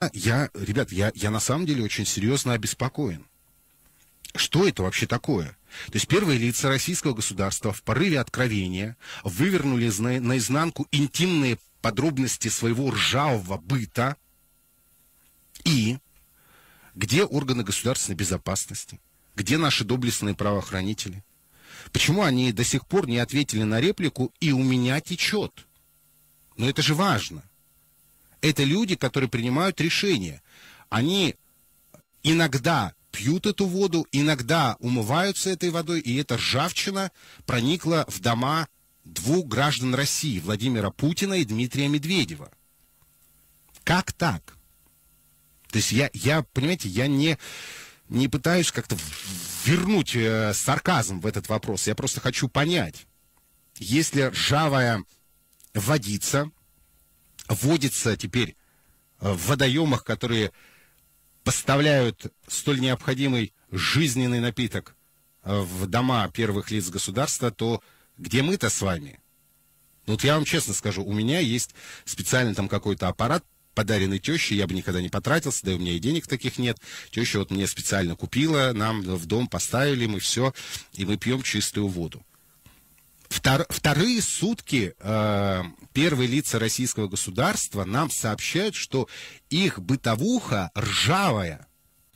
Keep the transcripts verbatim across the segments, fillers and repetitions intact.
я, ребят, я, я на самом деле очень серьезно обеспокоен. Что это вообще такое? То есть первые лица российского государства в порыве откровения вывернули на, наизнанку интимные подробности своего ржавого быта. И где органы государственной безопасности? Где наши доблестные правоохранители? Почему они до сих пор не ответили на реплику «и у меня течет»? Но это же важно. Это люди, которые принимают решения. Они иногда пьют эту воду, иногда умываются этой водой, и эта ржавчина проникла в дома двух граждан России, Владимира Путина и Дмитрия Медведева. Как так? То есть я, я понимаете, я не, не пытаюсь как-то вернуть э, сарказм в этот вопрос. Я просто хочу понять, если ржавая водица водится теперь в водоемах, которые поставляют столь необходимый жизненный напиток в дома первых лиц государства, то где мы-то с вами? Ну, вот я вам честно скажу, у меня есть специальный там какой-то аппарат, подаренный тещей, я бы никогда не потратился, да и у меня и денег таких нет. Теща вот мне специально купила, нам в дом поставили, мы все, и мы пьем чистую воду. Втор, вторые сутки э, первые лица российского государства нам сообщают, что их бытовуха ржавая.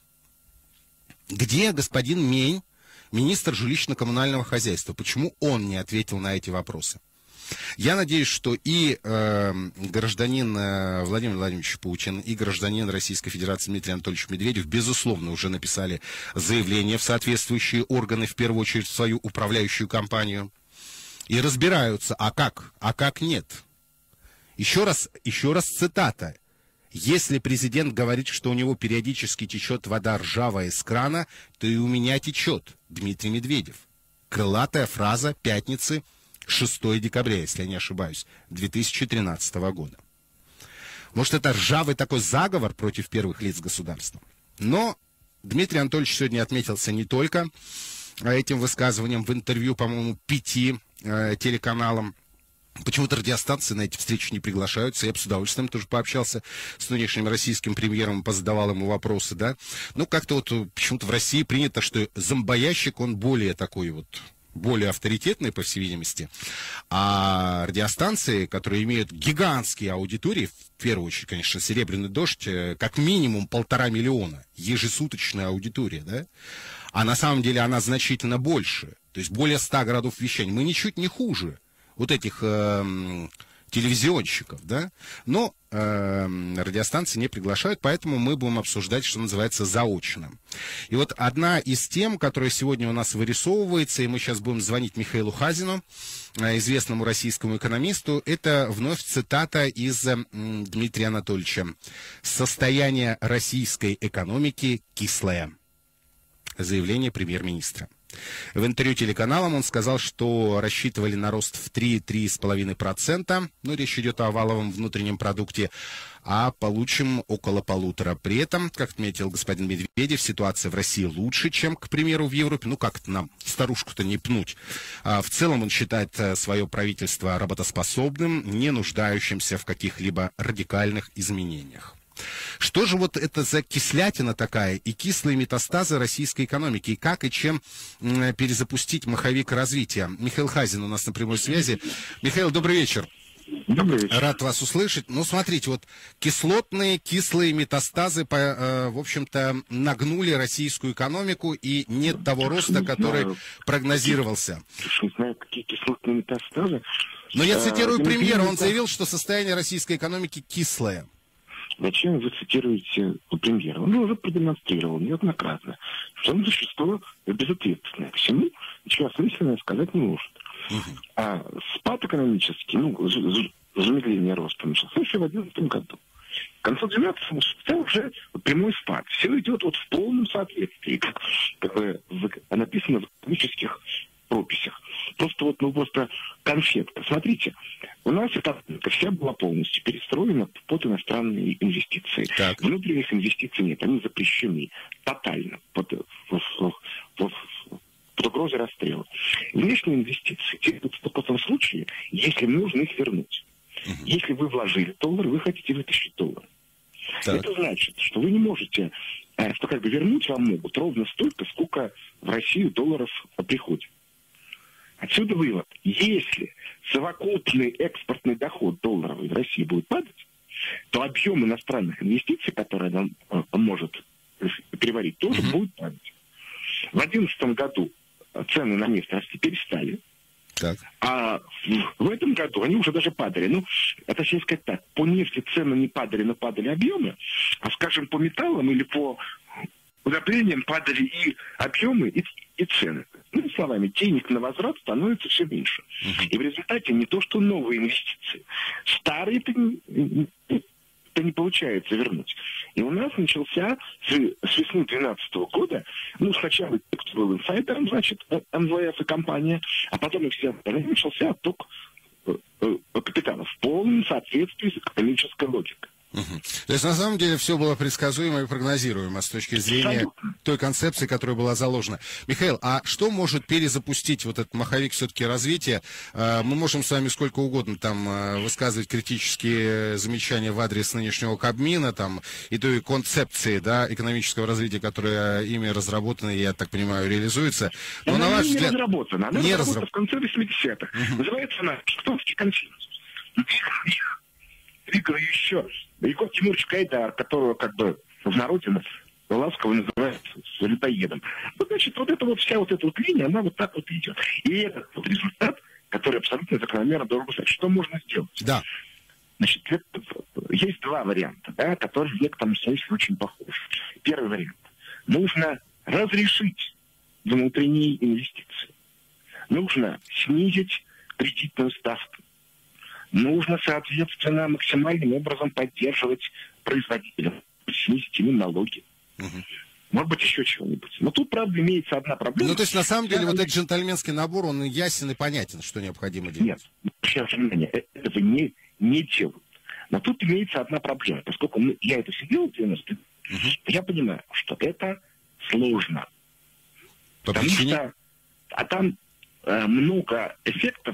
Где господин Мень, министр жилищно-коммунального хозяйства? Почему он не ответил на эти вопросы? Я надеюсь, что и э, гражданин э, Владимир Владимирович Путин, и гражданин Российской Федерации Дмитрий Анатольевич Медведев, безусловно, уже написали заявление в соответствующие органы, в первую очередь в свою управляющую компанию, и разбираются, а как, а как нет. Еще раз, еще раз цитата. Если президент говорит, что у него периодически течет вода ржавая из крана, то и у меня течет. Дмитрий Медведев. Крылатая фраза пятницы, шестого декабря, если я не ошибаюсь, две тысячи тринадцатого года. Может, это ржавый такой заговор против первых лиц государства. Но Дмитрий Анатольевич сегодня отметился не только этим высказыванием в интервью, по-моему, пяти э, телеканалам. Почему-то радиостанции на эти встречи не приглашаются. Я бы с удовольствием тоже пообщался с нынешним российским премьером, позадавал ему вопросы, да. Ну, как-то вот почему-то в России принято, что зомбоящик, он более такой вот, более авторитетный, по всей видимости. А радиостанции, которые имеют гигантские аудитории, в первую очередь, конечно, «Серебряный дождь», как минимум полтора миллиона, ежесуточная аудитория, да. А на самом деле она значительно больше. То есть более ста городов вещания. Мы ничуть не хуже вот этих э, телевизионщиков, да. Но э, радиостанции не приглашают, поэтому мы будем обсуждать, что называется, заочно. И вот одна из тем, которая сегодня у нас вырисовывается, и мы сейчас будем звонить Михаилу Хазину, э, известному российскому экономисту, это вновь цитата из э, Дмитрия Анатольевича. «Состояние российской экономики кислое». Заявление премьер-министра. В интервью телеканалам он сказал, что рассчитывали на рост в три-три с половиной процента, но речь идет о валовом внутреннем продукте, а получим около полутора. При этом, как отметил господин Медведев, ситуация в России лучше, чем, к примеру, в Европе. Ну, как-то нам старушку-то не пнуть. А в целом он считает свое правительство работоспособным, не нуждающимся в каких-либо радикальных изменениях. Что же вот это за кислятина такая и кислые метастазы российской экономики? И как и чем м, перезапустить маховик развития? Михаил Хазин у нас на прямой связи. Михаил, добрый вечер. Добрый вечер. Рад вас услышать. Ну, смотрите, вот кислотные, кислые метастазы, по, э, в общем-то, нагнули российскую экономику, и нет того роста, который знаю, прогнозировался. Не знаю, какие кислотные метастазы. Но я цитирую а, премьера, он заявил, что состояние российской экономики кислое. Зачем вы цитируете премьера? Он уже продемонстрировал неоднократно, что он существо безответственное. Всему ничего осмысленного сказать не может. Uh-huh. А спад экономический, ну, замедление роста, начался еще в две тысячи одиннадцатом году. К концу две тысячи двенадцатого начался уже прямой спад. Все идет вот в полном соответствии, как, как бы написано в экономических прописях. Просто вот, ну, просто конфетка. Смотрите, у нас экономика вся была полностью перестроена под иностранные инвестиции. Так. Внутренних инвестиций нет, они запрещены тотально под, в, в, в, под угрозой расстрела. Внешние инвестиции идут в том случае, если нужно их вернуть. Угу. Если вы вложили доллар, вы хотите вытащить доллар. Так. Это значит, что вы не можете, что как бы вернуть вам могут ровно столько, сколько в Россию долларов приходит. Отсюда вывод. Если совокупный экспортный доход долларовый в России будет падать, то объем иностранных инвестиций, которые нам он может переварить, тоже mm-hmm. будет падать. В две тысячи одиннадцатом году цены на нефть расти перестали. Так. А в, в этом году они уже даже падали. Ну, а точнее сказать так, по нефти цены не падали, но падали объемы, а, скажем, по металлам или по удобрениям падали и объемы, и, и цены. Ну, словами, денег на возврат становится все меньше. Uh-huh. И в результате не то, что новые инвестиции. Старые-то не, это не получается вернуть. И у нас начался с, с весны две тысячи двенадцатого года, ну, сначала кто был инсайдером, значит, эм вэ эф и компания, а потом и все остальные, начался отток э, э, капитала в полном соответствии с экономической логикой. Угу. То есть, на самом деле, все было предсказуемо и прогнозируемо с точки зрения Абсолютно. той концепции, которая была заложена. Михаил, а что может перезапустить вот этот маховик все-таки развития? Мы можем с вами сколько угодно там высказывать критические замечания в адрес нынешнего Кабмина, там, и той концепции, да, экономического развития, которая ими разработана, я так понимаю, реализуется. Но она на ваш не взгляд... разработана. Она не разработана в конце восьмидесятых. Угу. Называется она «Вашингтонский консенсус». Двигал еще Егор Тимурович Гайдар, которого как бы в народе ласково называют людоедом. Вот, значит, вот эта вот вся вот эта вот линия, она вот так вот идет. И этот вот результат, который абсолютно закономерно должен быть. Что можно сделать? Да. Значит, это, есть два варианта, да, которые в некотором смысле очень похожи. Первый вариант. Нужно разрешить внутренние инвестиции. Нужно снизить кредитную ставку. Нужно, соответственно, максимальным образом поддерживать производителя, снизить ему налоги. Угу. Может быть, еще чего-нибудь. Но тут, правда, имеется одна проблема. Ну, то есть, на самом деле, Я... вот этот джентльменский набор, он ясен и понятен, что необходимо делать. Нет, сейчас, внимание, этого не, не делают. Но тут имеется одна проблема. Поскольку мы, я это все делал в девяностые, угу. я понимаю, что это сложно. По Потому причине? что а там э, много эффектов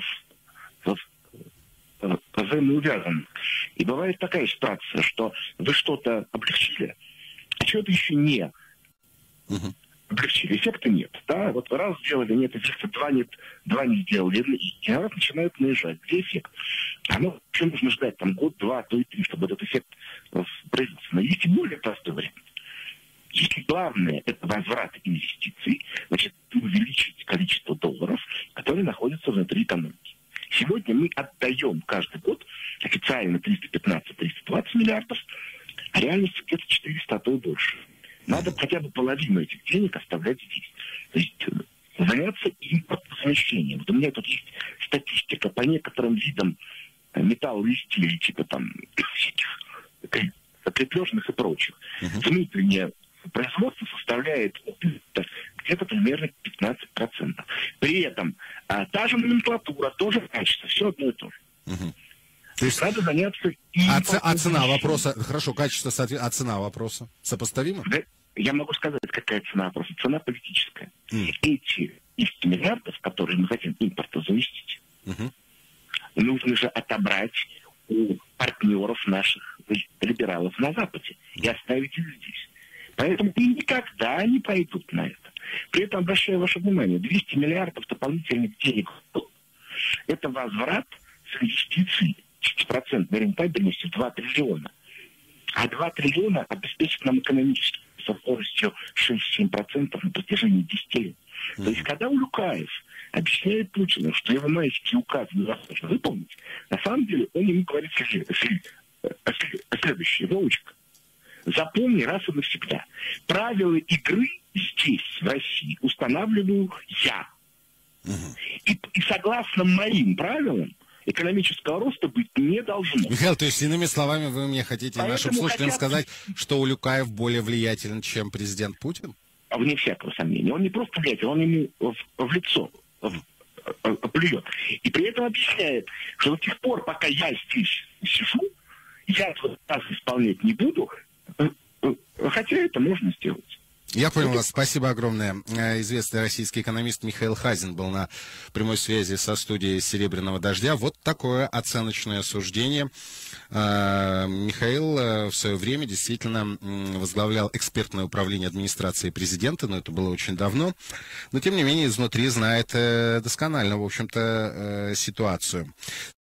взаимоувязаны. И бывает такая ситуация, что вы что-то облегчили, а что-то еще не uh-huh. облегчили. Эффекта нет. Да? Вот раз сделали, нет эффекта, два нет, два не сделали. И раз начинают наезжать. Где эффект? А ну, что нужно ждать? Там год, два, то и три, чтобы этот эффект проявился. Но есть и более простой вариант. Если главное это возврат инвестиций, значит, увеличить количество долларов, которые находятся внутри экономики. Сегодня мы отдаем каждый год официально триста пятнадцать - триста двадцать миллиардов, а реальность где-то четыреста, а то и больше. Надо хотя бы половину этих денег оставлять здесь. То есть заняться импортозамещением. Вот у меня тут есть статистика по некоторым видам металлоизделий, типа там всяких крепежных и прочих. Uh-huh. Внутреннее производство составляет где-то примерно пятнадцать процентов. При этом а, та же номенклатура, тоже качество, все одно и то же. Угу. То есть надо заняться... А, ц- а цена вопроса, хорошо, качество, соответственно, а цена вопроса сопоставима? Да, я могу сказать, какая цена вопроса. Цена политическая. Mm. Эти десять миллиардов, которые мы хотим импорта заместить, угу. нужно же отобрать у партнеров наших либералов на Западе и оставить их здесь. Поэтому и никогда не пойдут на это. При этом, обращаю ваше внимание, двести миллиардов дополнительных денег – это возврат с инвестиций десятипроцентной рентабельностью два триллиона. А два триллиона обеспечит нам экономически со скоростью шесть-семь процентов на протяжении десяти лет. Mm-hmm. То есть, когда Улюкаев объясняет Путину, что его майские указы невозможно выполнить, на самом деле он ему говорит следующее: Вовочка, запомни раз и навсегда. Правила игры здесь, в России, устанавливаю я. Угу. И, и согласно моим правилам, экономического роста быть не должно. Михаил, то есть, иными словами, вы мне хотите Поэтому нашим слушателям хотят... сказать, что Улюкаев более влиятелен, чем президент Путин? Вне всякого сомнения. Он не просто влиятелен, он ему в, в лицо в, в, плюет. И при этом объясняет, что до тех пор, пока я здесь сижу, я этот раз исполнять не буду, хотя это можно сделать. Я понял вас. Спасибо огромное. Известный российский экономист Михаил Хазин был на прямой связи со студией «Серебряного дождя». Вот такое оценочное суждение. Михаил в свое время действительно возглавлял экспертное управление администрации президента, но это было очень давно. Но, тем не менее, изнутри знает досконально, в общем-то, ситуацию.